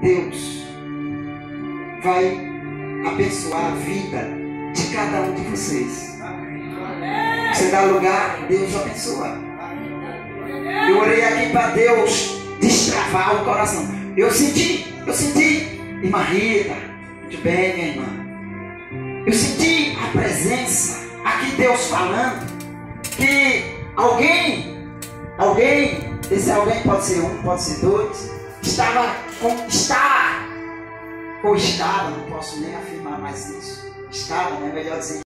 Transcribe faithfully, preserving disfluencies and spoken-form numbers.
Deus vai abençoar a vida de cada um de vocês. Você dá lugar, Deus abençoa. Eu orei aqui para Deus destravar o coração. Eu senti, eu senti, irmã Rita, muito bem, minha irmã. Eu senti a presença aqui, Deus falando que alguém, alguém, esse alguém pode ser um, pode ser dois, estava com, está, ou estava, não posso nem afirmar mais isso, estava, né, melhor dizer.